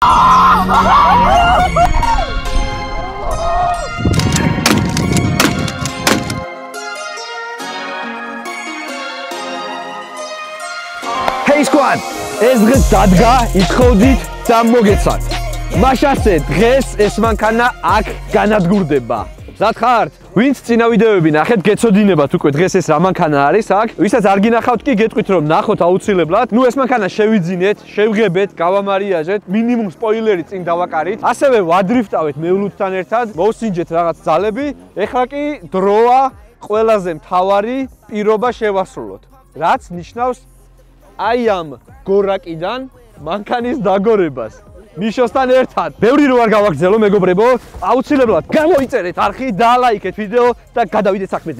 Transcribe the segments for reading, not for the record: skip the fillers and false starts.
Hey squad, ეს დღეს დადგა, ითხოვდით და მოგეცათ. მაშასე დღეს ეს მანქანა აქ განადგურდება. მზად ხართ? ვინც წინა ვიდეოები ნახეთ, გეცოდინებათ უკვე დღეს ეს რა მანქანა არის აქ. ვისაც არ გინახავთ კი გეტყვით რომ ნახოთ აუცილებლად. ნუ ეს მანქანა შევიძინეთ, შევღებეთ, გავამარიაჟეთ, მინიმუმ სპოილერი წინ დავაკარით. ასევე ვადრიფტავეთ მეულუთთან ერთად, მოვსინჯეთ რაღაც ძალები. ეხლა კი დროა ყველაზე მთავარი პირობა შევასრულოთ. რაც ნიშნავს აი ამ გორაკიდან მანქანის დაგორებას. ნიშოსთან ერთად. ბევრი რო არ გავაგრძელო მეგობრებო, აუცილებლად გამოიწერეთ არხი, დალაიქეთ ვიდეო და გადავიდეთ საქმეზე.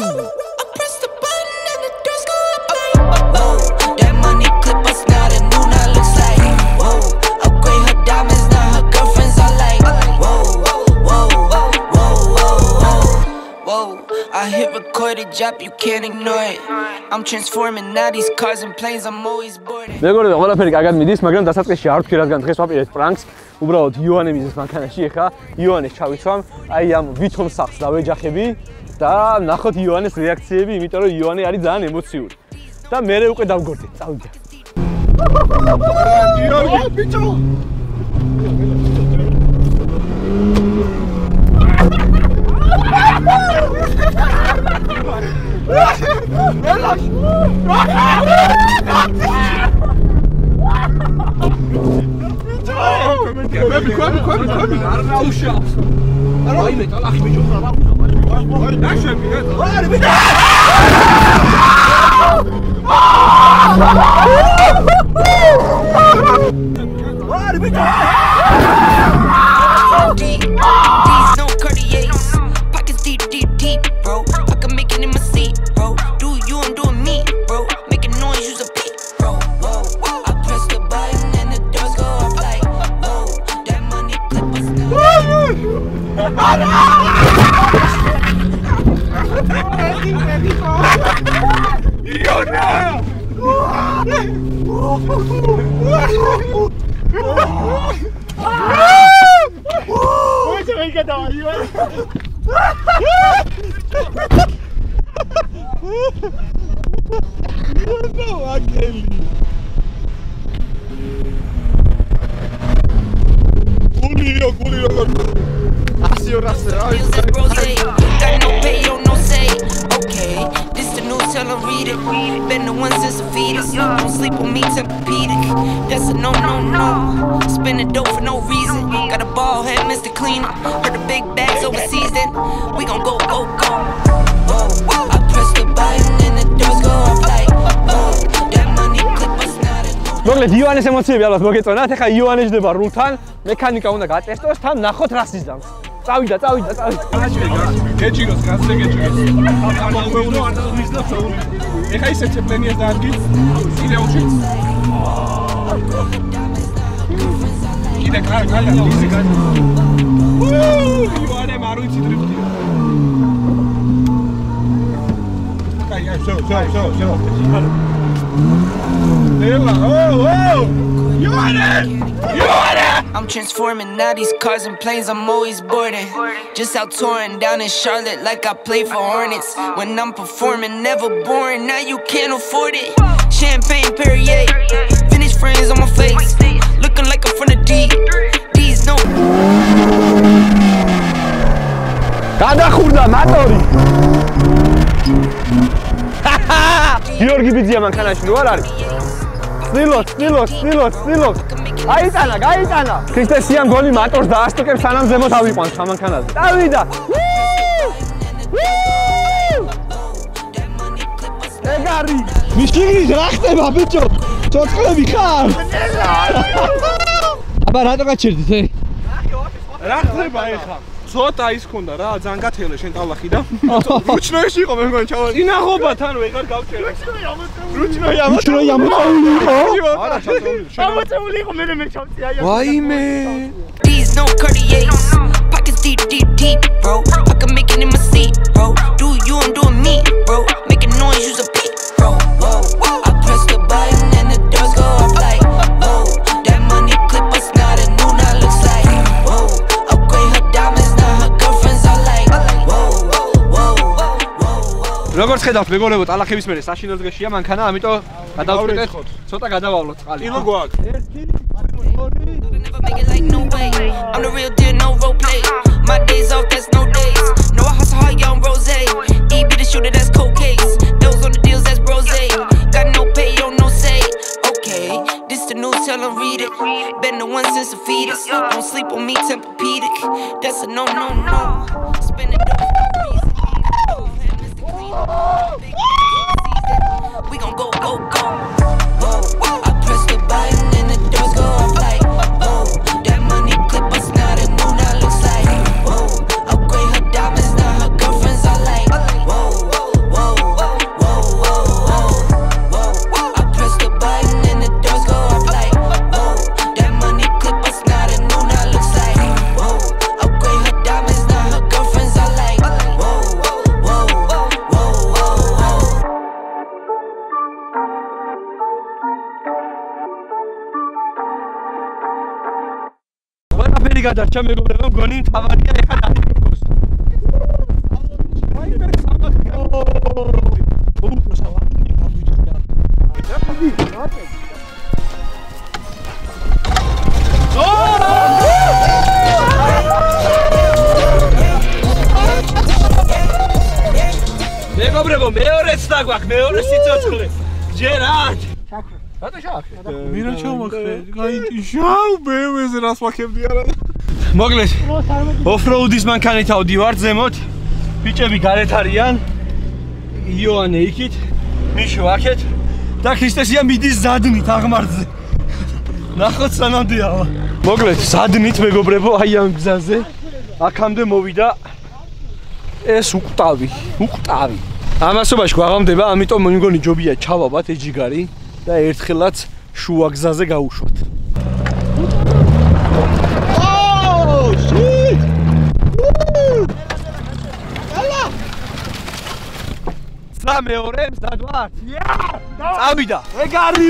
I hit record a job, you can't ignore it. I'm transforming now these cars and planes, I'm always boarding. მეგობრებო, ყველაფერი კარგად მიდის, მაგრამ დასაწყისში არ ვთქვი, რადგან დღეს ვაპირებთ პრანკს. უბრალოდ იოანე მიზეს მანქანაში ეხა, იოანეს ჩავიცვამ, აი ამ ვითომ სახს დავეჯახები და ნახოთ იოანეს რეაქციები, იმიტომ რომ იოანე არის ძალიან ემოციური. და მე უკვე დავგორდეთ, წავიდე. გიორგი, ბიჭო! Been the one since a fetus. Don't sleep on me, Tempur-Pedic. That's a no, no, no. Spending dough for no reason. Got a ball head, Mr. Cleaner. Heard the big bags overseas, then we gon' go, go, go. Whoa, I press the button and the doors go off like, whoa. That money clip was not enough. მოგლედ იოანეს ემოციები ალბათ მოგეწონათ. ეხლა იოანე ჯდება რულთან, მექანიკა უნდა გატესტოს, თან ნახოთ რა სიზამს. წავიდა. გეჭიროს, გასზე გეჭიროს. ამაუეულო არ დავიზდა სრული. ეხა ისე ცეპლენია დაარგი. კიდეუში. კიდე კარგია, ისე კარგი. იოანე მარუიცი დრიფტია. კაია, შო. Lela, oh! Ione! I'm transforming now these cars and planes, I'm always boarding. Just out touring down in Charlotte like I play for Hornets. When I'm performing, never boring, now you can't afford it. Champagne Perrier, Finnish friends on my face. Looking like I'm from the D. These no. გადახურდა მატორი. გიორგი ბიძია მანქანაში რო არ არის? ცდილობ. გაიტანა. ქრისტესიან გონი მატორს დაასტოკებს სანამ ზემოთ ავიყვანს სამანქანაზე. დავიდა. ეგარი. მიშკილი რა ხდება ბიჭო? ცოცხლები ხარ? აბა რატო გაჩერდით ე? რა ხდება ეხლა? ცოტა ის ქონდა რა, ძალიან გათელე შენ ტალახი და რუჩნოეში იყო მე მგონი ჩავა. ინახობათ ანუ ეგარ გავჩერე. რუჩნოი ამოწეული იყო? არა, ჩაწეული იყო მე ჩავწია. ვაიმე. These no Cartiers, pockets deep, bro. I can make it in my seat, bro. Do you, I'm doing me, bro. Making noise, use a beat, bro. I press the button and the doors go off like, whoa. That money clip was not enough. ხედავთ მეგობრებო, ტალახების მერე საშინელ დღეშია მანქანა, ამიტომ გადავწყვიტეთ ცოტა გადავალოთ წყალი. კილო გვაქვს. 1 Never make it like no way. I'm the real deal, no role play. My days off, that's no days. No, I hustle hard, young rose. E be the shooter, that's cold case. Those on the deals, that's brose. Got no pay, yo, no say. Okay, this the news, tell them read it. Been the one since the fetus. Don't sleep on me, Tempur-Pedic. That's a no, no, no. Spend it up for no reason. We gon' go, go, go. I press the button and the doors go off like. That money clip us now, that new now looks like. Upgrade her diamonds, now her girlfriends are like. I press the button and the doors go off like. That money clip us now, that new now looks like. Upgrade her diamonds, now her girlfriends are like. ყველაფერი გადარჩა მეგობრებო, მგონი თავარია ეხა დაიდგოს. მეგობრებო, მეორეც დაგვაქვს, მეორე სიცოცხლე. ჯერ აქ. რატო შევაქრე? ვირა ჩამოხრე? გაიტიშავ BMW-ზე რას ვაქებდი არა? მოგლეთ. ოფროუდის მანქანით ავდივართ ზემოთ. ბიჭები გარეთ არიან. იოანე იქით, მიშო აქეთ და ქრისტესია მიდის ზადნით აღმართზე. ნახოთ სანამდეა. მოგლეთ, ზადნით მეგობრებო, აი ამ გზაზე. აქამდე მოვიდა ეს უკტავი. ამასობაში გვაღამდება, ამიტომ მგონი ჯობია ჩავაბათ ეჯიგარი და ერთხელაც შუა გზაზე გავუშვათ. მეორე მზად ვარ? წავიდა. ეგარი!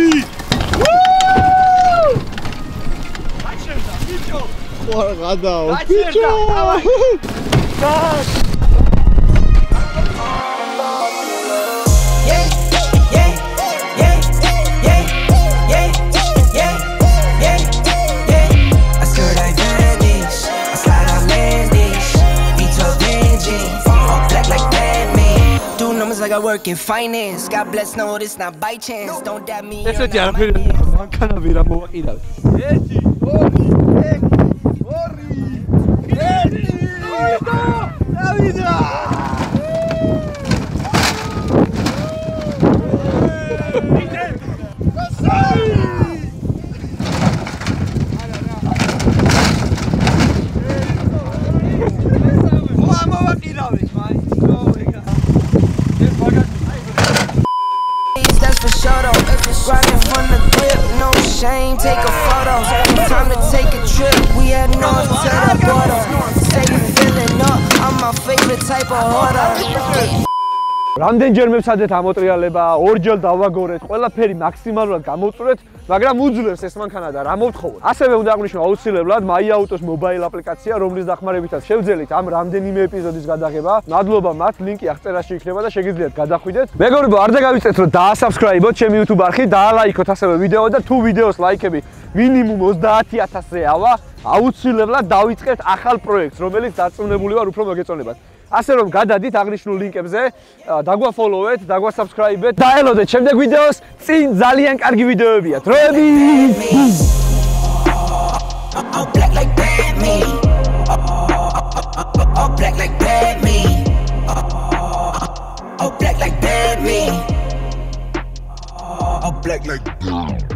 გაჩერდა, ბიჭო. ხوار გადაო. გაჩერდა. Like I work in finance. God bless, no, this not by chance. Don't dab me. ესეთი არაფერი მანქანა ვირა მოვაყირავე. 1 2 Grinding from the grip, no shame, take a photo. Time to take a trip, we head north to the border. Say you feeling up, I'm my favorite type of order. რამდენჯერ მევცადეთ ამოტრიალება, ორჯერ დავაგორეთ, ყველაფერი მაქსიმალურად გამოვწურეთ, მაგრამ უძლებს ეს მანქანა და რა მოვთხოვოთ. ასევე უნდა აღნიშნო აუცილებლად Myauto-ს მობაილ აპლიკაცია, რომლის დახმარებითაც შევძელით ამ რამდენიმე ეპიზოდის გადაღება. მადლობა მათ, ლინკი აღწერაში იქნება და შეგიძლიათ გადახვიდეთ. მეგობრებო, არ დაგავიწყეთ რომ დაასაბსკრაიბოთ ჩემი YouTube არხი, დაალაიქოთ ასევე ვიდეო და თუ ვიდეოს ლაიქები მინიმუმ 30000-ზე ავა, აუცილებლად დავიწყებთ ახალ პროექტს, რომელიც დარწმუნებული ვარ უფრო მოგეწონებათ. ასე რომ გადადით აღნიშნულ ლინკებზე, დაგვაფოლოვეთ, დაგვასაბსკრაიბეთ, დაელოდეთ შემდეგ ვიდეოს, წინ ძალიან კარგი ვიდეოებია. დროებით! All black like bad me. All black like bad me. All black like bad me. All black like